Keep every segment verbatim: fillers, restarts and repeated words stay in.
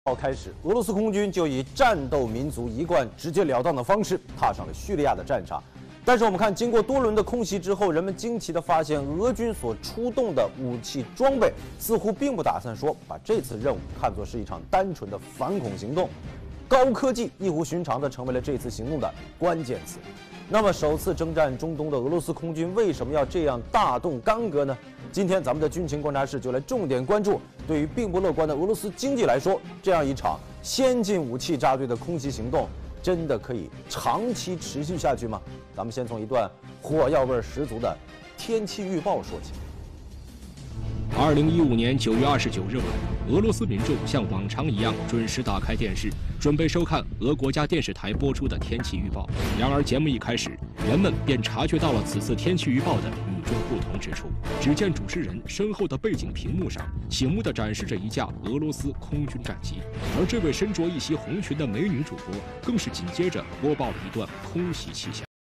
号开始，俄罗斯空军就以战斗民族一贯直截了当的方式踏上了叙利亚的战场。但是我们看，经过多轮的空袭之后，人们惊奇地发现，俄军所出动的武器装备似乎并不打算说把这次任务看作是一场单纯的反恐行动，高科技异乎寻常地成为了这次行动的关键词。那么，首次征战中东的俄罗斯空军为什么要这样大动干戈呢？今天咱们的军情观察室就来重点关注，对于并不乐观的俄罗斯经济来说，这样一场先进武器扎堆的空袭行动，真的可以长期持续下去吗？咱们先从一段火药味十足的天气预报说起。 二零一五年九月二十九日晚，俄罗斯民众像往常一样准时打开电视，准备收看俄国家电视台播出的天气预报。然而节目一开始，人们便察觉到了此次天气预报的与众不同之处。只见主持人身后的背景屏幕上醒目地展示着一架俄罗斯空军战机，而这位身着一袭红裙的美女主播更是紧接着播报了一段空袭气象。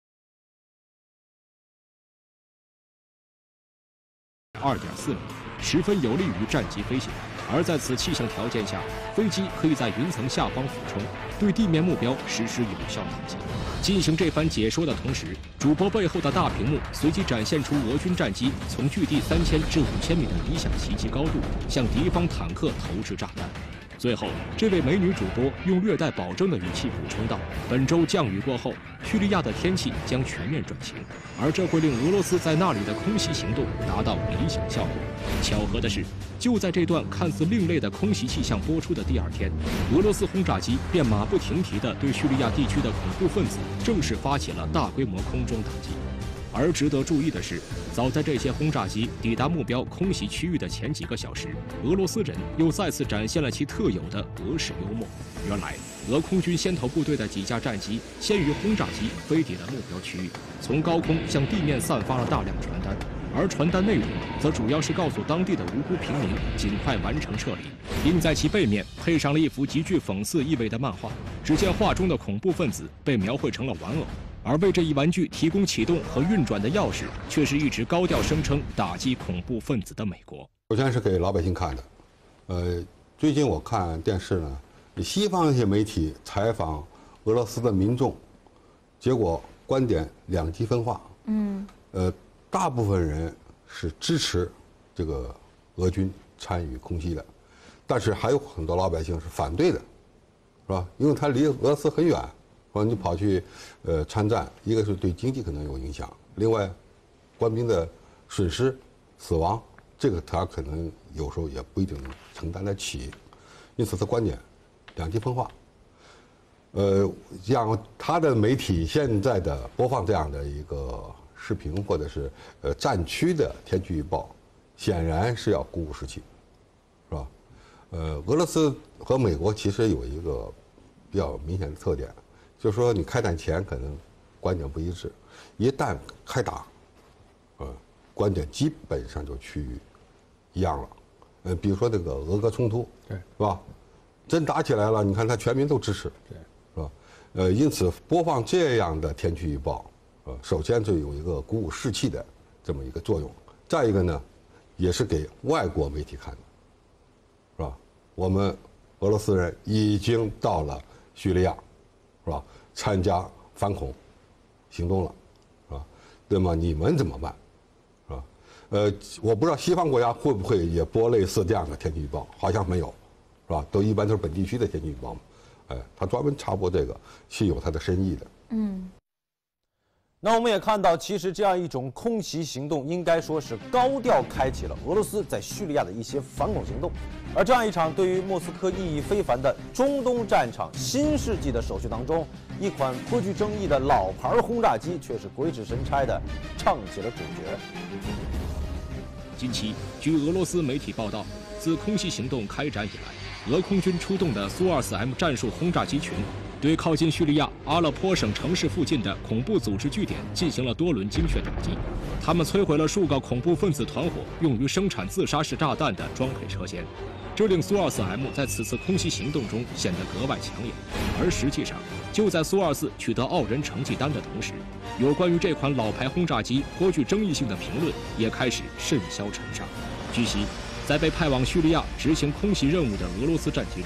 二点四米，十分有利于战机飞行。而在此气象条件下，飞机可以在云层下方俯冲，对地面目标实施有效打击。进行这番解说的同时，主播背后的大屏幕随即展现出俄军战机从距地三千至五千米的理想袭击高度，向敌方坦克投掷炸弹。最后，这位美女主播用略带保证的语气补充道：“本周降雨过后，叙利亚的天气将全面转晴，而这会令俄罗斯在那里的空袭行动达到理想效果。”巧合的是，就在这段看似另类的空袭气象播出的第二天，俄罗斯轰炸机便马不停蹄地对叙利亚地区的恐怖分子正式发起了大规模空中打击。而值得注意的是，早在这些轰炸机抵达目标空袭区域的前几个小时，俄罗斯人又再次展现了其特有的俄式幽默。原来，俄空军先头部队的几架战机先于轰炸机飞抵了目标区域，从高空向地面散发了大量传单，而传单内容则主要是告诉当地的无辜平民尽快完成撤离，并在其背面配上了一幅极具讽刺意味的漫画。只见画中的恐怖分子被描绘成了玩偶，而为这一玩具提供启动和运转的钥匙，却是一直高调声称打击恐怖分子的美国。 首先是给老百姓看的，呃，最近我看电视呢，西方一些媒体采访俄罗斯的民众，结果观点两极分化。嗯，呃，大部分人是支持这个俄军参与空袭的，但是还有很多老百姓是反对的，是吧？因为他离俄罗斯很远。说你跑去，呃，参战，一个是对经济可能有影响，另外，官兵的损失、死亡，这个他可能有时候也不一定能承担得起，因此他观点两极分化。呃，像他的媒体现在的播放这样的一个视频或者是呃战区的天气预报，显然是要鼓舞士气，是吧？呃，俄罗斯和美国其实有一个比较明显的特点。就是说，你开战前可能观点不一致，一旦开打，呃，观点基本上就趋于一样了。呃，比如说那个俄俄冲突，对，是吧？真打起来了，你看他全民都支持，对，是吧？呃，因此播放这样的天气预报，呃，首先就有一个鼓舞士气的这么一个作用。再一个呢，也是给外国媒体看的，是吧？我们俄罗斯人已经到了叙利亚。是吧？参加反恐行动了，是吧？那么你们怎么办？是吧？呃，我不知道西方国家会不会也播类似这样的天气预报，好像没有，是吧？都一般都是本地区的天气预报嘛。哎，他专门插播这个是有它的深意的。嗯。 那我们也看到，其实这样一种空袭行动，应该说是高调开启了俄罗斯在叙利亚的一些反恐行动。而这样一场对于莫斯科意义非凡的中东战场新世纪的手续当中，一款颇具争议的老牌轰炸机却是鬼使神差的唱起了主角。 近期，据俄罗斯媒体报道，自空袭行动开展以来，俄空军出动的苏 二四 M 战术轰炸机群对靠近叙利亚阿勒颇省城市附近的恐怖组织据点进行了多轮精确打击。他们摧毁了数个恐怖分子团伙用于生产自杀式炸弹的装配车间，这令苏 二四 M 在此次空袭行动中显得格外抢眼。而实际上，就在苏 二四 取得傲人成绩单的同时，有关于这款老牌轰炸机颇具争议性的评论也开始甚嚣尘上。据悉，在被派往叙利亚执行空袭任务的俄罗斯战机中，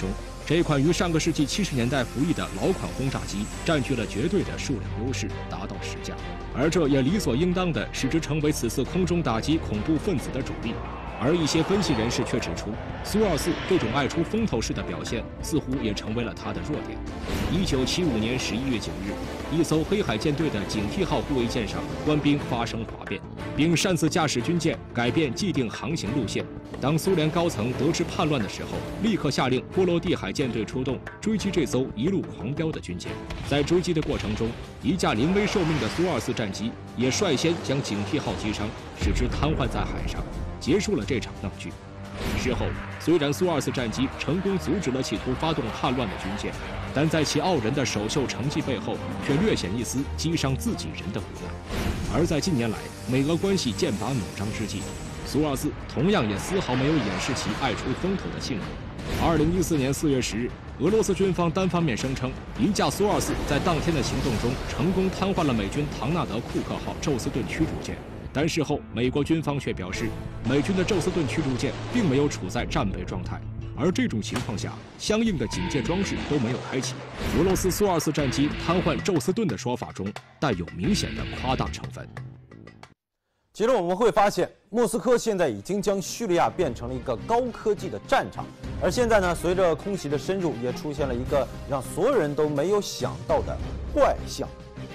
这款于上个世纪七十年代服役的老款轰炸机占据了绝对的数量优势，达到十架，而这也理所应当地使之成为此次空中打击恐怖分子的主力。而一些分析人士却指出，苏二四这种爱出风头式的表现似乎也成为了他的弱点。一九七五年十一月九日，一艘黑海舰队的警惕号护卫舰上，官兵发生哗变，并擅自驾驶军舰改变既定航行路线。当苏联高层得知叛乱的时候，立刻下令波罗的海舰队出动追击这艘一路狂飙的军舰。在追击的过程中，一架临危受命的苏二四战机也率先将警惕号击伤，使之瘫痪在海上，结束了这场闹剧。事后，虽然苏二四战机成功阻止了企图发动叛乱的军舰，但在其傲人的首秀成绩背后，却略显一丝击伤自己人的无奈。而在近年来美俄关系剑拔弩张之际，苏二四同样也丝毫没有掩饰其爱出风头的性格。二零一四年四月十日，俄罗斯军方单方面声称，一架苏二四在当天的行动中成功瘫痪了美军唐纳德·库克号宙斯盾驱逐舰。但事后，美国军方却表示，美军的宙斯盾驱逐舰并没有处在战备状态，而这种情况下，相应的警戒装置都没有开启。俄罗斯苏二四战机瘫痪宙斯盾的说法中带有明显的夸大成分。 其实我们会发现，莫斯科现在已经将叙利亚变成了一个高科技的战场，而现在呢，随着空袭的深入，也出现了一个让所有人都没有想到的怪象。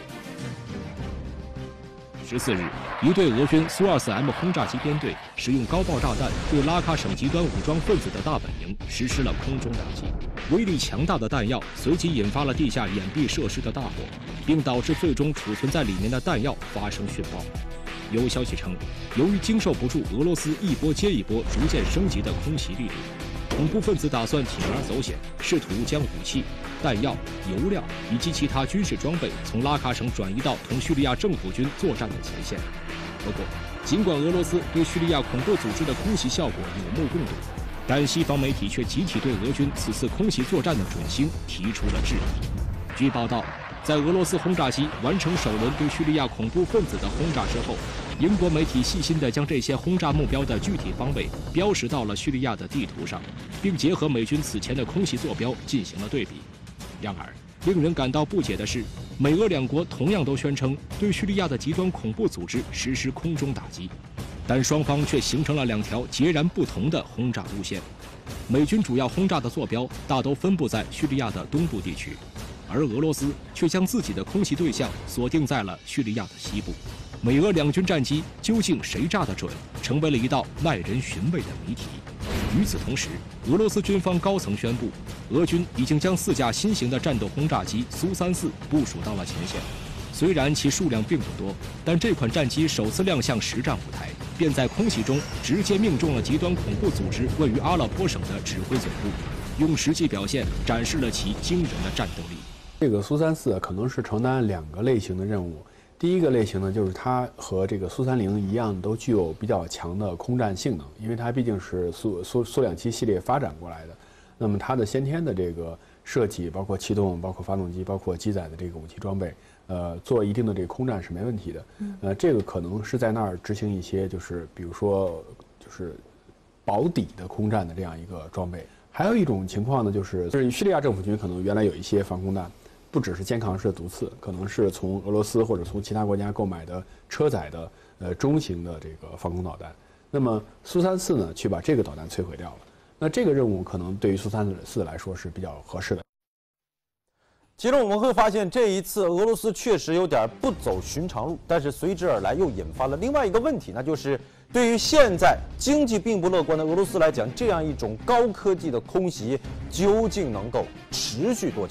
十四日，一队俄军苏 二四 M 轰炸机编队使用高爆炸弹对拉喀省极端武装分子的大本营实施了空中打击，威力强大的弹药随即引发了地下掩蔽设施的大火，并导致最终储存在里面的弹药发生殉爆。有消息称，由于经受不住俄罗斯一波接一波逐渐升级的空袭力度，恐怖分子打算铤而走险，试图将武器、弹药、油料以及其他军事装备从拉喀省转移到同叙利亚政府军作战的前线。不过，尽管俄罗斯对叙利亚恐怖组织的空袭效果有目共睹，但西方媒体却集体对俄军此次空袭作战的准星提出了质疑。据报道，在俄罗斯轰炸机完成首轮对叙利亚恐怖分子的轰炸之后，英国媒体细心地将这些轰炸目标的具体方位标识到了叙利亚的地图上，并结合美军此前的空袭坐标进行了对比。然而，令人感到不解的是，美俄两国同样都宣称对叙利亚的极端恐怖组织实施空中打击，但双方却形成了两条截然不同的轰炸路线。美军主要轰炸的坐标大都分布在叙利亚的东部地区，而俄罗斯却将自己的空袭对象锁定在了叙利亚的西部。美俄两军战机究竟谁炸得准，成为了一道耐人寻味的谜题。与此同时，俄罗斯军方高层宣布，俄军已经将四架新型的战斗轰炸机苏三四部署到了前线。虽然其数量并不多，但这款战机首次亮相实战舞台，便在空袭中直接命中了极端恐怖组织位于阿勒颇省的指挥总部，用实际表现展示了其惊人的战斗力。 这个苏三四可能是承担两个类型的任务。第一个类型呢，就是它和这个苏三零一样，都具有比较强的空战性能，因为它毕竟是苏苏苏两七系列发展过来的。那么它的先天的这个设计，包括气动、包括发动机、包括机载的这个武器装备，呃，做一定的这个空战是没问题的。呃，这个可能是在那儿执行一些，就是比如说就是保底的空战的这样一个装备。还有一种情况呢，就是就是叙利亚政府军可能原来有一些防空弹。不只是肩扛式的毒刺，可能是从俄罗斯或者从其他国家购买的车载的呃中型的这个防空导弹。那么苏三四呢，去把这个导弹摧毁掉了。那这个任务可能对于苏三四来说是比较合适的。 其实我们会发现，这一次俄罗斯确实有点不走寻常路，但是随之而来又引发了另外一个问题，那就是对于现在经济并不乐观的俄罗斯来讲，这样一种高科技的空袭究竟能够持续多久？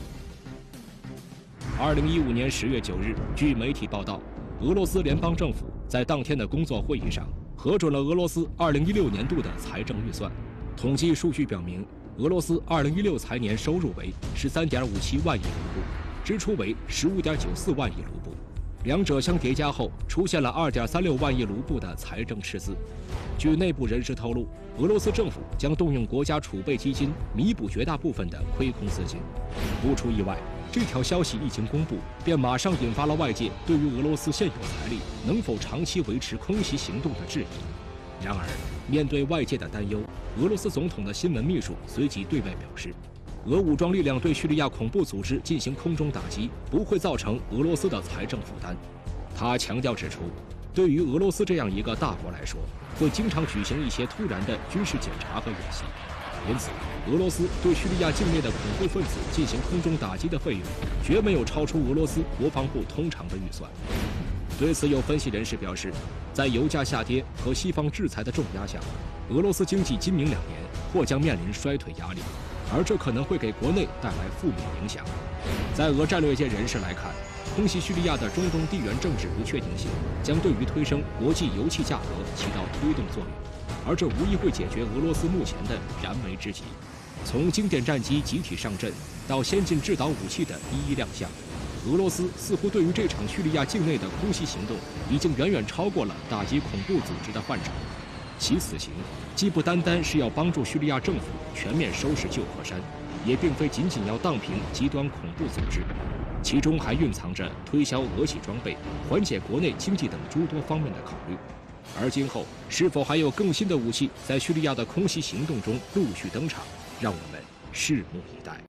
二零一五年十月九日，据媒体报道，俄罗斯联邦政府在当天的工作会议上核准了俄罗斯二零一六年度的财政预算。统计数据表明，俄罗斯二零一六财年收入为十三点五七万亿卢布，支出为十五点九四万亿卢布，两者相叠加后出现了二点三六万亿卢布的财政赤字。据内部人士透露，俄罗斯政府将动用国家储备基金弥补绝大部分的亏空资金。不出意外，这条消息一经公布，便马上引发了外界对于俄罗斯现有财力能否长期维持空袭行动的质疑。然而，面对外界的担忧，俄罗斯总统的新闻秘书随即对外表示， 俄武装力量对叙利亚恐怖组织进行空中打击，不会造成俄罗斯的财政负担。他强调指出，对于俄罗斯这样一个大国来说，会经常举行一些突然的军事检查和演习，因此，俄罗斯对叙利亚境内的恐怖分子进行空中打击的费用，绝没有超出俄罗斯国防部通常的预算。对此，有分析人士表示，在油价下跌和西方制裁的重压下，俄罗斯经济今明两年或将面临衰退压力，而这可能会给国内带来负面影响。在俄战略界人士来看，空袭叙利亚的中东地缘政治不确定性将对于推升国际油气价格起到推动作用，而这无疑会解决俄罗斯目前的燃眉之急。从经典战机集体上阵到先进制导武器的一一亮相，俄罗斯似乎对于这场叙利亚境内的空袭行动已经远远超过了打击恐怖组织的范畴。其此行既不单单是要帮助叙利亚政府全面收拾旧河山，也并非仅仅要荡平极端恐怖组织，其中还蕴藏着推销俄系装备、缓解国内经济等诸多方面的考虑。而今后是否还有更新的武器在叙利亚的空袭行动中陆续登场，让我们拭目以待。